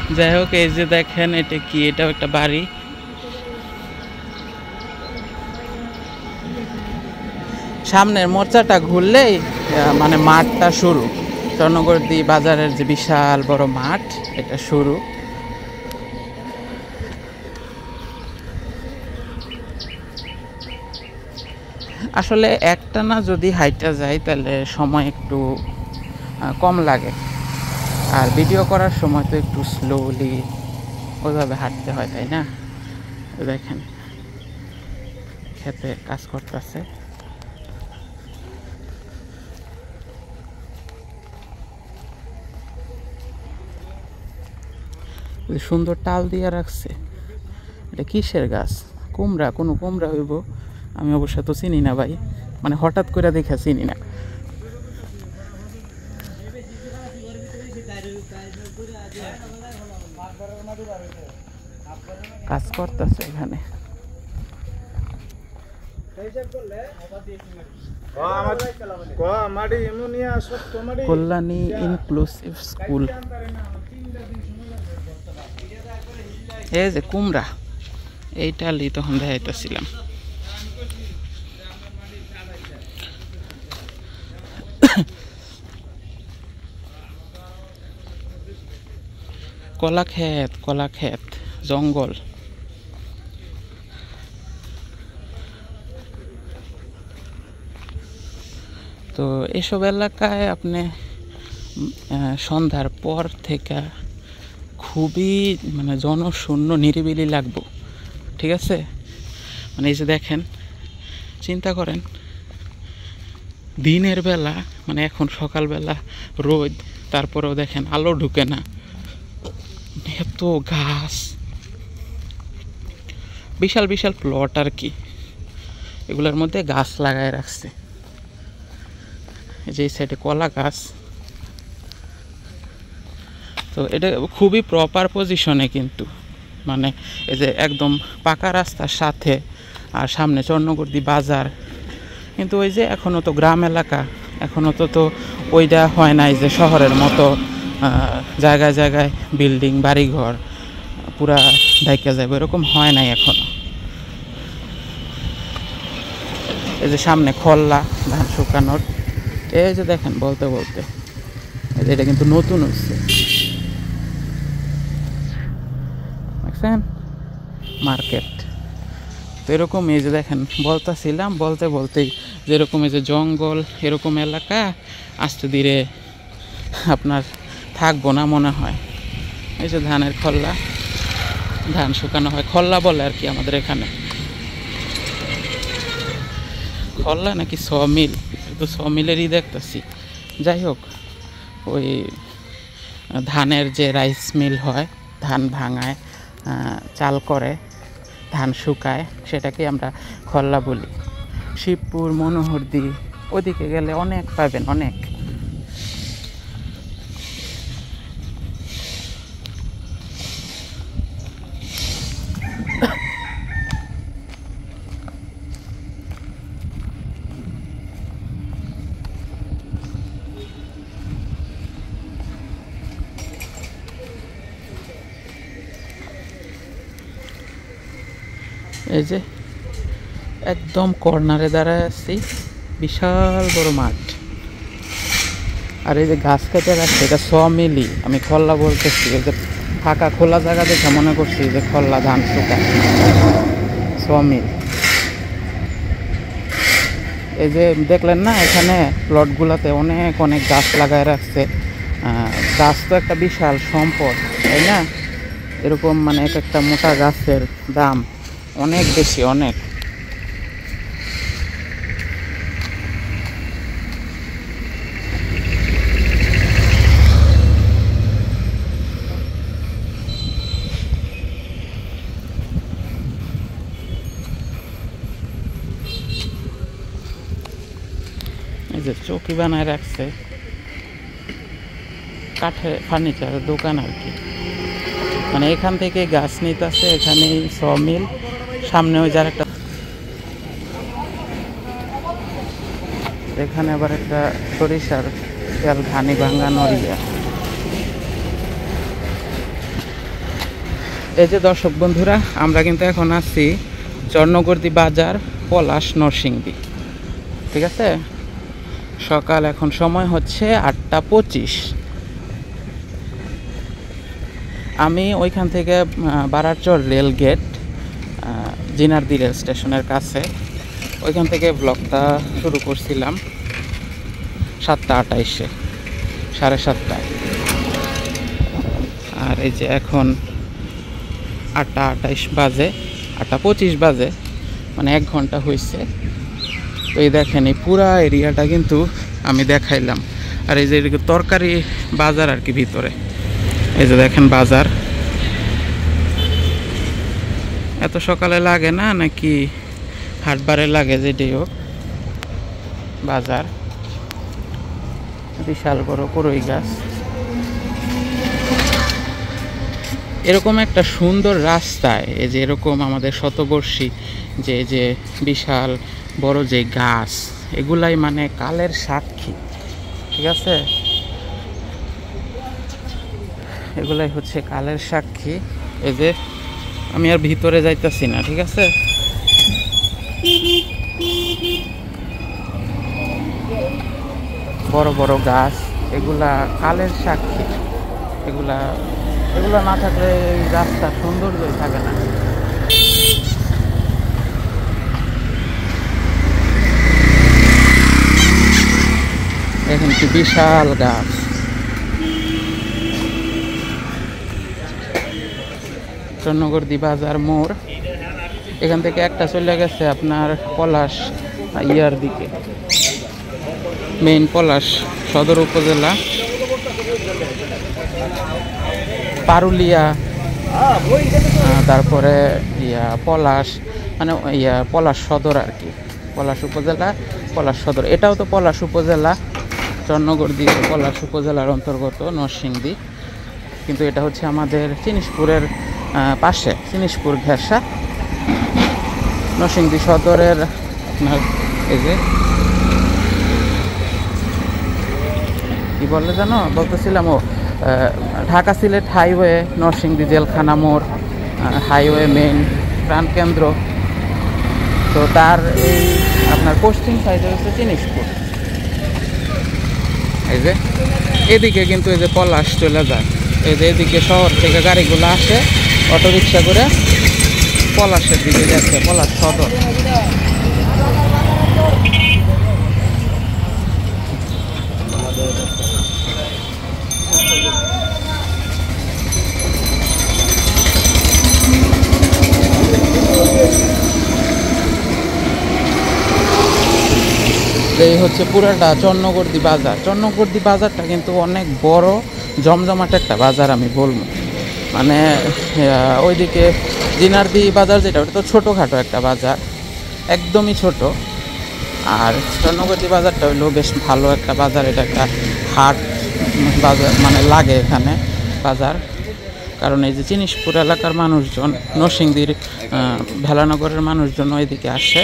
যাই হোক, এই যে দেখেন এটা কি, এটাও একটা বাড়ি। সামনের মোর্চাটা ঘুরলেই মানে মাঠটা শুরু। চরনগরদ বাজারের যে বিশাল বড় মাঠ, এটা শুরু। আসলে একটা না যদি হাইটা যায় তাহলে সময় একটু কম লাগে, আর ভিডিও করার সময় তো একটু স্লোলি ওইভাবে হাঁটতে হয়, তাই না? দেখেন খেতে কাজ করতেছে। সুন্দর টাল দিয়ে রাখছে। এটা কিসের গাছ? কুমড়া? কোনো কুমড়া হইব, আমি অবশ্য তো চিনি না ভাই, মানে হঠাৎ করে দেখে চিনি না। কাজ করতেছে এখানে। Kalyani inclusive school. এই যে কুমড়া, এইটা তখন দেখাইতেছিলাম। কলা ক্ষেত, কলা ক্ষেত, জঙ্গল। তো এসব এলাকায় আপনি সন্ধ্যার পর থেকে খুবই মানে জনশূন্য, নিরিবিলি লাগবো, ঠিক আছে? মানে এই যে দেখেন, চিন্তা করেন দিনের বেলা, মানে এখন সকালবেলা রোদ, তারপরেও দেখেন আলো ঢুকে না, এত গাছ, বিশাল বিশাল প্লট আর কি, এগুলোর মধ্যে গাছ লাগায় রাখছে। যে সাইডে কলা গাছ, তো এটা খুবই প্রপার পজিশনে কিন্তু, মানে এই যে একদম পাকা রাস্তার সাথে, আর সামনে চরনগরদ বাজার। কিন্তু ওই যে এখনো তো গ্রাম এলাকা, এখনো তো ওইটা হয় নাই যে শহরের মতো জায়গায় জায়গায় বিল্ডিং বাড়িঘর পুরা ঢাইকা যাবে, এরকম হয় নাই এখনো। এই যে সামনে খল্লা ধান শুকানোর, এই যে দেখেন বলতে বলতে এটা কিন্তু নতুন হচ্ছে, দেখছেন মার্কেট। তো এরকম এই যে দেখেন বলতেছিলাম, বলতে বলতেই যেরকম এই যে জঙ্গল এরকম এলাকা আস্তে ধীরে আপনার থাকবো না মনে হয়। এই যে ধানের খল্লা, ধান শুকানো হয়, খল্লা বলে আর কি আমাদের এখানে। খল্লা নাকি সমিল, তো সমিলেরই দেখতেছি। যাই হোক, ওই ধানের যে রাইস মিল হয়, ধান ভাঙায়, চাল করে, ধান শুকায়, সেটাকে আমরা খল্লা বলি। শিবপুর, মনোহরদী ওদিকে গেলে অনেক পাবেন, অনেক। এই যে একদম কর্নারে দাঁড়ায় আছি, বিশাল বড় মাঠ, আর এই যে গাছ কেটে রাখছে, এটা সমিলি, আমি খল্লা বলতেছি। এই যে ফাঁকা খোলা জায়গা দেখে মনে করছি যে খল্লা ধান শুকায়, সমিল। এই যে দেখলেন না এখানে প্লটগুলোতে অনেক অনেক গাছ লাগায় রাখছে। গাছ তো একটা বিশাল সম্পদ, তাই না? এরকম মানে এক একটা মোটা গাছের দাম অনেক বেশি, অনেক। এই যে চৌকি বানায় রাখছে, কাঠের ফার্নিচারের দোকান আর কি। মানে এখান থেকে গাছ নিতেছে, এখানেই সমিল, সামনে ওই যার একটা, এখানে আবার একটা সরিষার তেল ঘানি ভাঙানোর ইয়া। এই যে দর্শক বন্ধুরা, আমরা কিন্তু এখন আছি চরনগরদি বাজার, পলাশ, নরসিংদী। ঠিক আছে, সকাল এখন সময় হচ্ছে 8:25। আমি ওইখান থেকে Bararchar rail gate, Jinardi rail স্টেশনের কাছে, ওইখান থেকে ব্লগটা শুরু করছিলাম 7:28-এ, 7:30টায়। আর এই যে এখন 8:28 বাজে, 8:25 বাজে, মানে 1 ঘন্টা হয়েছে। তো এই দেখেন, এই পুরা এরিয়াটা কিন্তু আমি দেখাইলাম। আর এই যে তরকারি বাজার আর কি ভিতরে, এই যে দেখেন বাজার। এত সকালে লাগে না নাকি হাটবারে লাগে, যেটাই হোক বাজার। বিশাল বড় করই গাছ। এরকম একটা সুন্দর রাস্তায় এই যে এরকম আমাদের শতবর্ষী যে বিশাল বড় যে গাছ, এগুলাই মানে কালের সাক্ষী। ঠিক আছে, এগুলাই হচ্ছে কালের সাক্ষী। এই যে আমি আর ভিতরে যাইতাছি না, ঠিক আছে। বড় বড় গাছ, এগুলা কালের সাক্ষী। এগুলা না থাকলে এই রাস্তা সৌন্দর্যই থাকে না। দেখেন কি বিশাল গাছ। চরনগরদি বাজার মোড়, এখান থেকে একটা চলে গেছে আপনার পলাশ ইয়ার দিকে, মেইন পলাশ সদর উপজেলা, পারুলিয়া, তারপরে পলাশ, মানে পলাশ সদর আর কি, পলাশ উপজেলা, পলাশ সদর। এটাও তো পলাশ উপজেলা, চরনগরদি পলাশ উপজেলার অন্তর্গত, নরসিংদী। কিন্তু এটা হচ্ছে আমাদের জিনিসপুরের পাশে, জিনিসপুর ঘেঁষা, নরসিংদী সদরের আপনার এই যে কি বলে জানো, বলতেছিলাম ও ঢাকা সিলেট হাইওয়ে, নরসিংদী জেলখানা মোড়, হাইওয়ে মেইন প্রাণকেন্দ্র। তো তার এই আপনার পশ্চিম সাইডে হচ্ছে জিনিসপুর। এই যে এদিকে কিন্তু এই যে পলাশ চলে যায়, এই যে এদিকে শহর থেকে গাড়িগুলো আসে অটোরিকশা করে পলাশের দিকে যাচ্ছে, পলাশ সদর। এই হচ্ছে পুরাটা চরনগরদি বাজার। চরনগরদি বাজারটা কিন্তু অনেক বড় জমজমাট একটা বাজার আমি বলবো। মানে ওইদিকে জিনারদি বাজার যেটা, ওটা তো ছোটোখাটো একটা বাজার, একদমই ছোট। আর চরনগরদি বাজারটা হইলো বেশ ভালো একটা বাজার। এটা একটা হাট বাজার মানে লাগে এখানে বাজার, কারণ এই যে জিনিসপুর এলাকার মানুষজন, নরসিংদীর ভেলানগরের মানুষজন ওইদিকে আসে।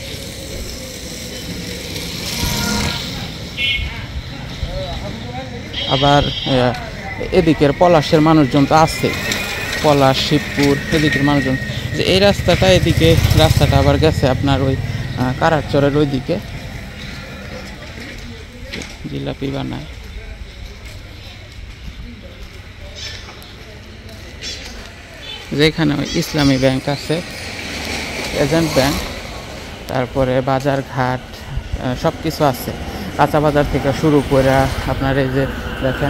আবার এদিকের পলাশের মানুষজন তো আছে, পলাশ, শিবপুর, এদিকের মানুষজন। যে এই রাস্তাটা, এদিকে রাস্তাটা আবার গেছে আপনার ওই কারারচরের ওই দিকে, জিলাপি বানায়। যেখানে ওই ইসলামী ব্যাংক আছে, এজেন্ট ব্যাংক, তারপরে বাজার ঘাট সব কিছু আছে। কাঁচা বাজার থেকে শুরু করে আপনার এই যে দেখেন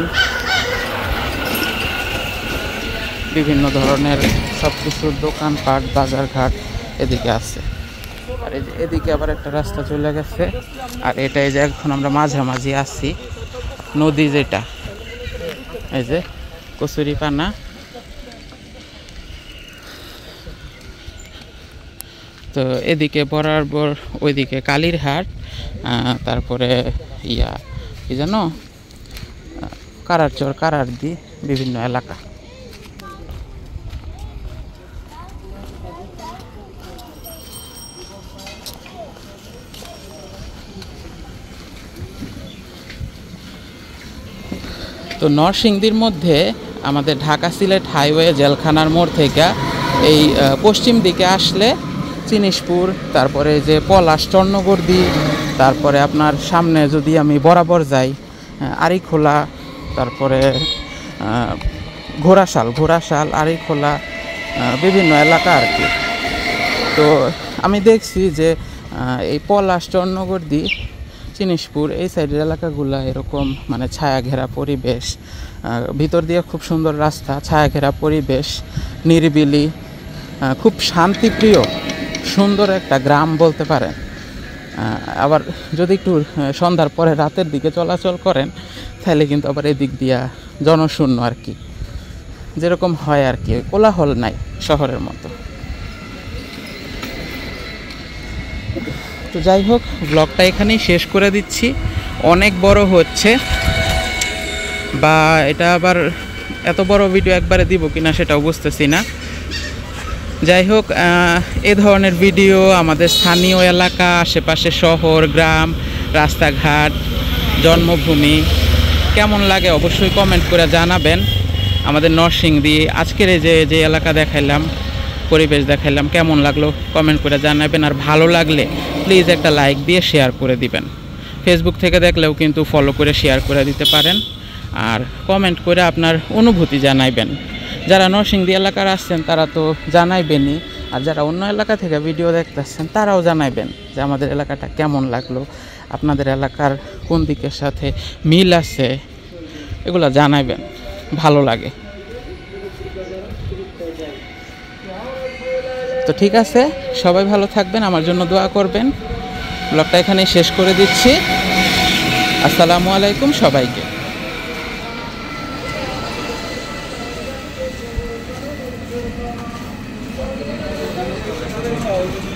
বিভিন্ন ধরনের সব কিছুর দোকানপাট, বাজারঘাট এদিকে আছে। আর এই যে এদিকে আবার একটা রাস্তা চলে গেছে। আর এটাই যে এখন আমরা মাঝামাঝি আছি, নদী যেটা, এই যে কচুরিপানা। তো এদিকে বরাবর ওইদিকে কালীরহাট, তারপরে কি জানো, কারারচর, কারারদি, বিভিন্ন এলাকা। তো নরসিংদীর মধ্যে আমাদের ঢাকা সিলেট হাইওয়ে জেলখানার মোড় থেকে এই পশ্চিম দিকে আসলে জিনিসপুর, তারপরে যে পলাশ চরনগরদি, তারপরে আপনার সামনে যদি আমি বরাবর যাই আরিখোলা, তারপরে ঘোড়াশাল আরিখোলা, বিভিন্ন এলাকা আর কি। তো আমি দেখছি যে এই পলাশ চরনগরদি জিনিসপুর এই সাইডের এলাকাগুলো এরকম মানে ছায়া ঘেরা পরিবেশ, ভিতর দিয়ে খুব সুন্দর রাস্তা, ছায়া ঘেরা পরিবেশ, নিরিবিলি, খুব শান্তিপ্রিয় সুন্দর একটা গ্রাম বলতে পারেন। আবার যদি একটু সন্ধ্যার পরে রাতের দিকে চলাচল করেন তাহলে কিন্তু আবার এদিক দিয়া জনশূন্য আর কি, যেরকম হয় আর কি, কোলাহল নাই শহরের মতো। তো যাই হোক, ব্লগটা এখানেই শেষ করে দিচ্ছি। অনেক বড় হচ্ছে, বা এটা আবার এত বড় ভিডিও একবারে দিব কিনা সেটাও বুঝতেছি না। যাই হোক, এ ধরনের ভিডিও আমাদের স্থানীয় এলাকা, আশেপাশে শহর, গ্রাম, রাস্তাঘাট, জন্মভূমি কেমন লাগে অবশ্যই কমেন্ট করে জানাবেন। আমাদের নরসিংদী আজকের এই যে এলাকা দেখাইলাম, পরিবেশ দেখাইলাম, কেমন লাগলো কমেন্ট করে জানাবেন। আর ভালো লাগলে প্লিজ একটা লাইক দিয়ে শেয়ার করে দিবেন। ফেসবুক থেকে দেখলেও কিন্তু ফলো করে শেয়ার করে দিতে পারেন, আর কমেন্ট করে আপনার অনুভূতি জানাইবেন। যারা নরসিংদী এলাকার আসছেন তারা তো জানাইবেনই, আর যারা অন্য এলাকা থেকে ভিডিও দেখতেছেন তারাও জানাইবেন যে আমাদের এলাকাটা কেমন লাগলো, আপনাদের এলাকার কোন দিকের সাথে মিল আছে, এগুলো জানাইবেন, ভালো লাগে। তো ঠিক আছে, সবাই ভালো থাকবেন, আমার জন্য দোয়া করবেন। ব্লগটা এখানে শেষ করে দিচ্ছি। আসসালামু আলাইকুম সবাইকে।